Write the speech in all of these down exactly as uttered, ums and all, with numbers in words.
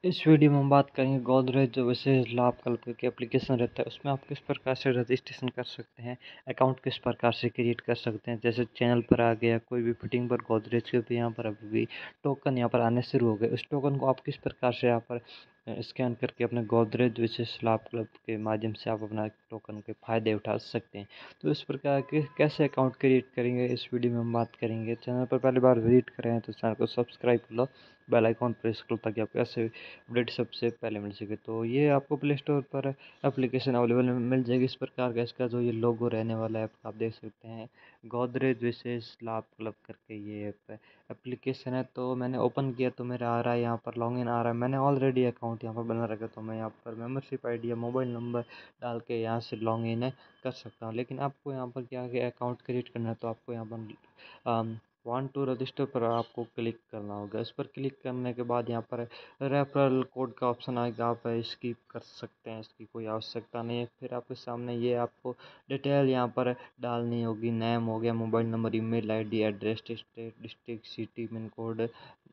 इस वीडियो में हम बात करेंगे गोदरेज जो विशेष लाभ कल्प के एप्लीकेशन रहता है उसमें आप किस प्रकार से रजिस्ट्रेशन कर सकते हैं, अकाउंट किस प्रकार से क्रिएट कर सकते हैं। जैसे चैनल पर आ गया कोई भी फिटिंग पर गोदरेज के भी यहाँ पर अभी भी टोकन यहाँ पर आने शुरू हो गए। उस टोकन को आप किस प्रकार से यहाँ पर स्कैन करके अपने गोदरेज विशेष लाभ क्लब के माध्यम से आप अपना टोकन के फ़ायदे उठा सकते हैं। तो इस प्रकार के कैसे अकाउंट क्रिएट करेंगे इस वीडियो में हम बात करेंगे। चैनल पर पहली बार विजिट करें तो चैनल को सब्सक्राइब कर लो, बेल आइकॉन प्रेस करो ताकि आपको ऐसे अपडेट सबसे पहले मिल सके। तो ये आपको प्ले स्टोर पर एप्लीकेशन अवेलेबल मिल जाएगी। इस प्रकार का इसका जो ये लोगो रहने वाला है आप देख सकते हैं, गोदरेज विशेष लाभ क्लब करके ये ऐप एप्लीकेशन है। तो मैंने ओपन किया तो मेरा आ रहा है यहाँ पर लॉगिन आ रहा है। मैंने ऑलरेडी अकाउंट यहाँ पर बना रखा, तो मैं यहाँ पर मेंबरशिप आईडी या मोबाइल नंबर डाल के यहाँ से लॉगिन कर सकता हूँ। लेकिन आपको यहाँ पर क्या है, अकाउंट क्रिएट करना है तो आपको यहाँ पर वांट टू रजिस्टर पर आपको क्लिक करना होगा। इस पर क्लिक करने के बाद यहाँ पर रेफरल कोड का ऑप्शन आएगा, आप स्किप कर सकते हैं, इसकी कोई आवश्यकता नहीं है। फिर आपके सामने ये आपको डिटेल यहाँ पर डालनी होगी, नेम हो गया, mobile number, email ID, address, state, district, city, pin code,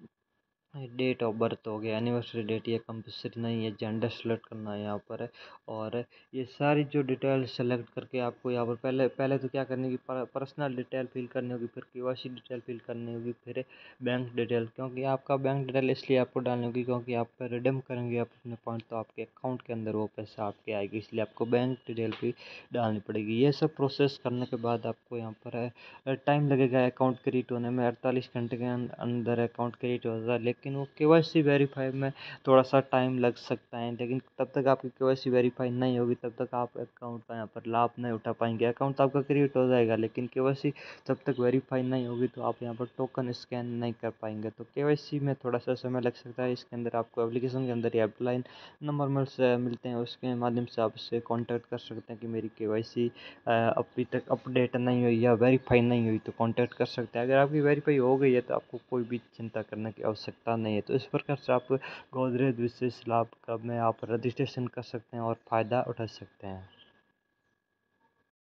date of birth हो गया, एनिवर्सरी डेट, ये कंपल्सरी नहीं है, जेंडर सेलेक्ट करना है यहाँ पर। और ये सारी जो डिटेल सेलेक्ट करके आपको यहाँ पर पहले पहले तो क्या करने की पर्सनल डिटेल फिल करनी होगी, फिर केवाईसी डिटेल फिल करनी होगी, फिर बैंक डिटेल। क्योंकि आपका बैंक डिटेल इसलिए आपको डालनी होगी क्योंकि आप रिडीम करेंगे आप अपने पॉइंट तो आपके अकाउंट के अंदर वो पैसा आपके आएगी, इसलिए आपको बैंक डिटेल भी डालनी पड़ेगी। ये सब प्रोसेस करने के बाद आपको यहाँ पर टाइम लगेगा अकाउंट क्रिएट होने में, अड़तालीस घंटे के अंदर अकाउंट क्रिएट हो जाता है। लेकिन वो केवाईसी वेरीफाई में थोड़ा सा टाइम लग सकता है, लेकिन तब तक आपकी केवाईसी वेरीफाई नहीं होगी तब तक आप अकाउंट का यहाँ पर लाभ नहीं उठा पाएंगे। अकाउंट तो आपका क्रिएट हो जाएगा लेकिन केवाईसी जब तक वेरीफाई नहीं होगी तो आप यहाँ पर टोकन स्कैन नहीं कर पाएंगे। तो केवाईसी में थोड़ा सा समय लग सकता है। इसके अंदर आपको एप्लीकेशन के अंदर हेल्पलाइन नंबर मिल से मिलते हैं, उसके माध्यम से आप उससे कॉन्टैक्ट कर सकते हैं कि मेरी केवाईसी अभी तक अपडेट नहीं हुई या वेरीफाई नहीं हुई, तो कांटेक्ट कर सकते हैं। अगर आपकी वेरीफाई हो गई है तो आपको कोई भी चिंता करने की आवश्यकता नहीं है। तो इस प्रकार से आप गोदरेज विशेष लाभ का में आप रजिस्ट्रेशन कर सकते हैं और फ़ायदा उठा सकते हैं।